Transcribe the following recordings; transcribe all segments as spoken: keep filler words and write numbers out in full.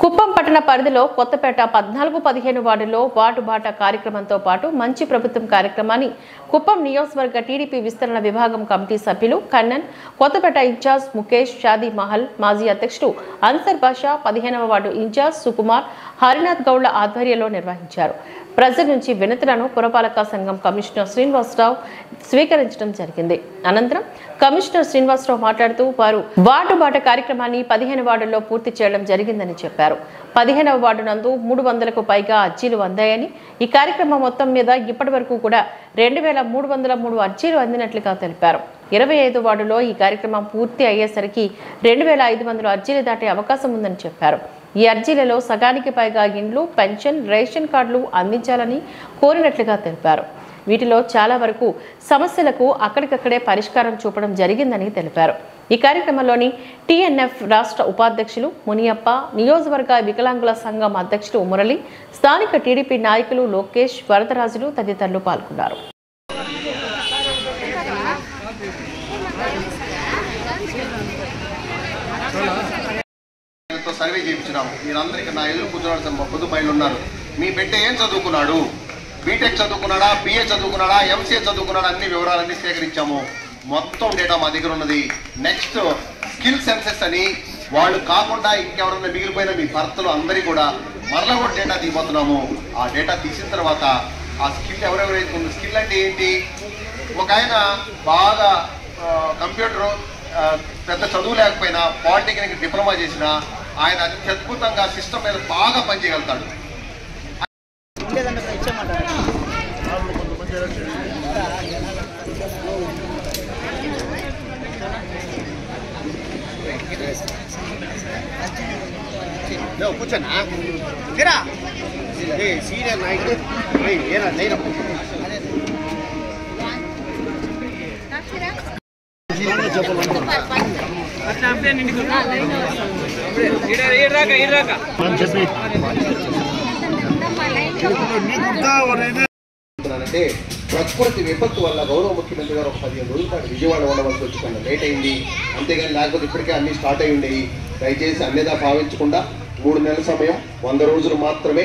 కుప్పం పట్టణ పరిధిలో కొత్తపేట పద్నాలుగు పదిహేను వార్డులో వార్డు బాట కార్యక్రమంతో పాటు మంచి ప్రభుత్వం కార్యక్రమాన్ని కుప్పం నియోజకవర్గ టీడీపీ విస్తరణ విభాగం కమిటీ సభ్యులు కన్నన్, కొత్తపేట ఇన్ఛార్జ్ ముఖేష్, షాదీ మహల్, మాజీ అధ్యక్షుడు అన్సర్ బాషా, పదిహేనవ వార్డు ఇన్ఛార్జ్ సుకుమార్, హరినాథ్ గౌడ్ల ఆధ్వర్యంలో నిర్వహించారు. ప్రజల నుంచి వినతులను పురపాలక సంఘం కమిషనర్ శ్రీనివాసరావు స్వీకరించడం జరిగింది. అనంతరం కమిషనర్ శ్రీనివాసరావు మాట్లాడుతూ వారు వార్డు బాట కార్యక్రమాన్ని పదిహేను వార్డుల్లో పూర్తి చేయడం జరిగిందని చెప్పారు. పదిహేనవ వార్డు నందు మూడు వందలకు పైగా అర్జీలు అందాయని, ఈ కార్యక్రమం మొత్తం మీద ఇప్పటి వరకు కూడా రెండు వేల మూడు వందల మూడు అర్జీలు అందినట్లుగా తెలిపారు. ఇరవై ఐదు వార్డులో ఈ కార్యక్రమం పూర్తి అయ్యేసరికి రెండు వేల ఐదు వందల అర్జీలు దాటే అవకాశం ఉందని చెప్పారు. ఈ అర్జీలలో సగానికి పైగా ఇండ్లు, పెన్షన్, రేషన్ కార్డులు అందించాలని కోరినట్లుగా తెలిపారు. వీటిలో చాలా వరకు సమస్యలకు అక్కడికక్కడే పరిష్కారం చూపడం జరిగిందని తెలిపారు. ఈ కార్యక్రమంలోని టీఎన్ఎఫ్ రాష్ట్ర ఉపాధ్యక్షులు మునియప్ప, నియోజకవర్గ వికలాంగుల సంఘం అధ్యక్షుడు మురళి, స్థానిక టీడీపీ నాయకులు లోకేష్, వరదరాజులు తదితరులు పాల్గొన్నారు. సర్వే చేయించినాము. మీరందరికీ నా ఎదురు కూర్చోవడం పొద్దు బయలు ఉన్నారు. మీ బిడ్డ ఏం చదువుకున్నాడు, బీటెక్ చదువుకున్నాడా, బిఏ చదువుకున్నాడా, ఎంసీఏ చదువుకున్నాడా, అన్ని వివరాలన్నీ సేకరించాము. మొత్తం డేటా మా దగ్గర ఉన్నది. నెక్స్ట్ స్కిల్ సెన్సెస్ అని వాళ్ళు కాకుండా ఇంకెవరన్నా మిగిలిపోయిన మీ భర్తలు అందరికీ కూడా మరలా కూడా డేటా తీయబోతున్నాము. ఆ డేటా తీసిన తర్వాత ఆ స్కిల్ ఎవరెవరైతే ఉంది, స్కిల్ అంటే ఏంటి, ఒక ఆయన బాగా కంప్యూటర్ పెద్ద చదువు లేకపోయినా పాలిటెక్నిక్ డిప్లొమా చేసిన ఆయన అత్యద్భుతంగా సిస్టమ్ మీద బాగా పనిచేయగలుగుతాడు. కూర్చోనా సీరియల్ అంటే ప్రకృతి విపత్తు వల్ల గౌరవ ముఖ్యమంత్రి గారు ఒక పదిహేను రోజుల పాటు విజయవాడ ఉండవలసి వచ్చి కొంత లేట్ అయింది. అంతేగాని లేకపోతే ఇప్పటికే అన్ని స్టార్ట్ అయి ఉండేవి. దయచేసి అన్నిదా భావించకుండా మూడు నెలల సమయం, వంద రోజులు మాత్రమే.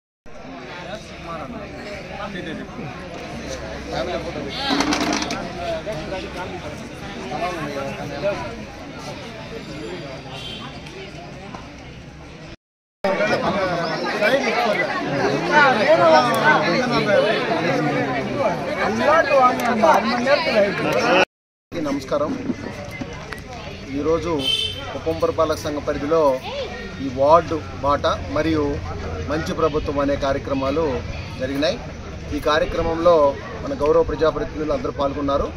నమస్కారం. ఈరోజు కుప్పం పురపాలక సంఘ పరిధిలో ఈ వార్డు బాట మరియు మంచి ప్రభుత్వం అనే కార్యక్రమాలు జరిగినాయి. ఈ కార్యక్రమంలో మన గౌరవ ప్రజాప్రతినిధులు అందరూ పాల్గొన్నారు.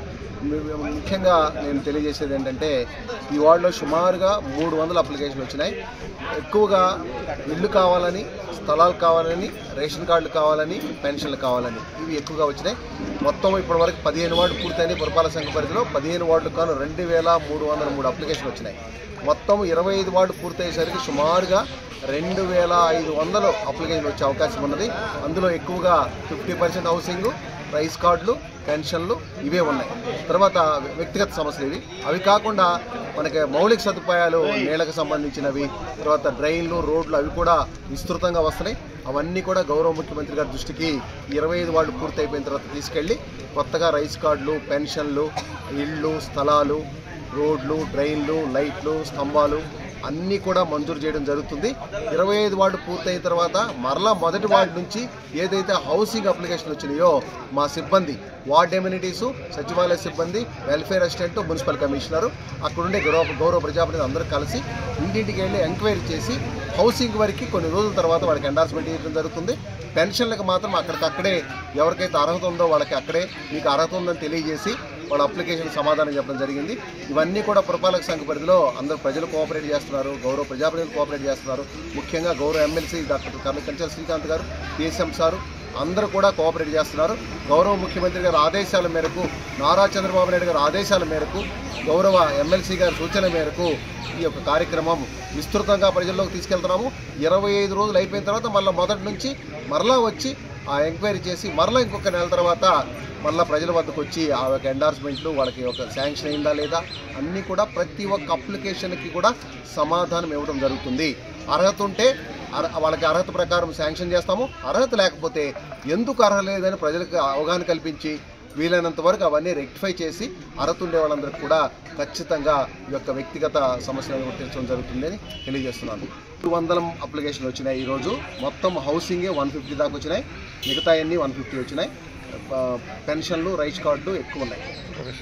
ముఖ్యంగా నేను తెలియజేసేది ఏంటంటే, ఈ వార్డులో సుమారుగా మూడు వందల అప్లికేషన్లు వచ్చినాయి. ఎక్కువగా ఇళ్ళు కావాలని, స్థలాలు కావాలని, రేషన్ కార్డులు కావాలని, పెన్షన్లు కావాలని ఇవి ఎక్కువగా వచ్చినాయి. మొత్తం ఇప్పటి వరకు పదిహేను వార్డు పూర్తయినాయి. పురపాలక సంఘ పరిధిలో పదిహేను వార్డులకు కాను రెండు వేల మూడు వందల మూడు అప్లికేషన్లు వచ్చినాయి. మొత్తం ఇరవై ఐదు వార్డు పూర్తయ్యేసరికి సుమారుగా రెండు వేల ఐదు వందలు అప్లికేషన్లు వచ్చే అవకాశం ఉన్నది. అందులో ఎక్కువగా ఫిఫ్టీ పర్సెంట్ హౌసింగ్, రైస్ కార్డులు, పెన్షన్లు ఇవే ఉన్నాయి. తర్వాత వ్యక్తిగత సమస్యలు ఇవి. అవి కాకుండా మనకి మౌలిక సదుపాయాలు, నీళ్ళకు సంబంధించినవి, తర్వాత డ్రైన్లు, రోడ్లు అవి కూడా విస్తృతంగా వస్తున్నాయి. అవన్నీ కూడా గౌరవ ముఖ్యమంత్రి గారి దృష్టికి ఇరవై ఐదు వార్డు పూర్తి అయిపోయిన తర్వాత తీసుకెళ్ళి కొత్తగా రైస్ కార్డులు, పెన్షన్లు, ఇళ్ళు, స్థలాలు, రోడ్లు, డ్రైన్లు, లైట్లు, స్తంభాలు అన్నీ కూడా మంజూరు చేయడం జరుగుతుంది. ఇరవై ఐదు వార్డు పూర్తయిన తర్వాత మరలా మొదటి వార్డు నుంచి ఏదైతే హౌసింగ్ అప్లికేషన్ వచ్చినాయో మా సిబ్బంది, వార్డ్ ఎమ్యూనిటీసు, సచివాలయ సిబ్బంది, వెల్ఫేర్ అసిస్టెంట్, మున్సిపల్ కమిషనరు, అక్కడుండే గౌరవ గౌరవ ప్రజాప్రతినిధులు అందరూ కలిసి ఇంటింటికి వెళ్ళి ఎంక్వైరీ చేసి హౌసింగ్ వరకు కొన్ని రోజుల తర్వాత వాళ్ళకి ఎండార్స్మెంట్ ఇవ్వడం జరుగుతుంది. పెన్షన్లకు మాత్రం అక్కడికక్కడే ఎవరికైతే అర్హత ఉందో వాళ్ళకి అక్కడే మీకు అర్హత ఉందని తెలియజేసి వాళ్ళ అప్లికేషన్ సమాధానం చెప్పడం జరిగింది. ఇవన్నీ కూడా పురపాలక సంఘ పరిధిలో అందరూ ప్రజలు కోఆపరేట్ చేస్తున్నారు, గౌరవ ప్రజాప్రతినిధులు కోఆపరేట్ చేస్తున్నారు. ముఖ్యంగా గౌరవ ఎమ్మెల్సీ డాక్టర్ కంచల్ శ్రీకాంత్ గారు, కేసీఎం సారు అందరూ కూడా కోఆపరేట్ చేస్తున్నారు. గౌరవ ముఖ్యమంత్రి గారి ఆదేశాల మేరకు, నారా చంద్రబాబు నాయుడు గారి ఆదేశాల మేరకు, గౌరవ ఎమ్మెల్సీ గారి సూచన మేరకు ఈ యొక్క కార్యక్రమం విస్తృతంగా ప్రజల్లోకి తీసుకెళ్తున్నాము. ఇరవై ఐదు రోజులు అయిపోయిన తర్వాత మళ్ళీ మొదటి నుంచి మరలా వచ్చి ఆ ఎంక్వైరీ చేసి మరలా ఇంకొక నెల తర్వాత మళ్ళీ ప్రజల వద్దకు వచ్చి ఆ యొక్క ఎండార్స్మెంట్లు వాళ్ళకి ఒక శాంక్షన్ అయిందా లేదా అన్నీ కూడా ప్రతి ఒక్క అప్లికేషన్కి కూడా సమాధానం ఇవ్వడం జరుగుతుంది. అర్హత ఉంటే వాళ్ళకి అర్హత ప్రకారం శాంక్షన్ చేస్తాము. అర్హత లేకపోతే ఎందుకు అర్హత లేదని ప్రజలకు అవగాహన కల్పించి వీలైనంత వరకు అవన్నీ రెక్టిఫై చేసి అర్హత ఉండే వాళ్ళందరికీ కూడా ఖచ్చితంగా ఈ యొక్క వ్యక్తిగత సమస్యలను గుర్తించడం జరుగుతుందని తెలియజేస్తున్నాను. రెండు వందల అప్లికేషన్లు వచ్చినాయి ఈరోజు. మొత్తం హౌసింగే వన్ ఫిఫ్టీ దాకా వచ్చినాయి, మిగతా అన్నీ వన్ ఫిఫ్టీ వచ్చినాయి. పెన్షన్లు, రైస్ కార్డులు ఎక్కువ ఉన్నాయి.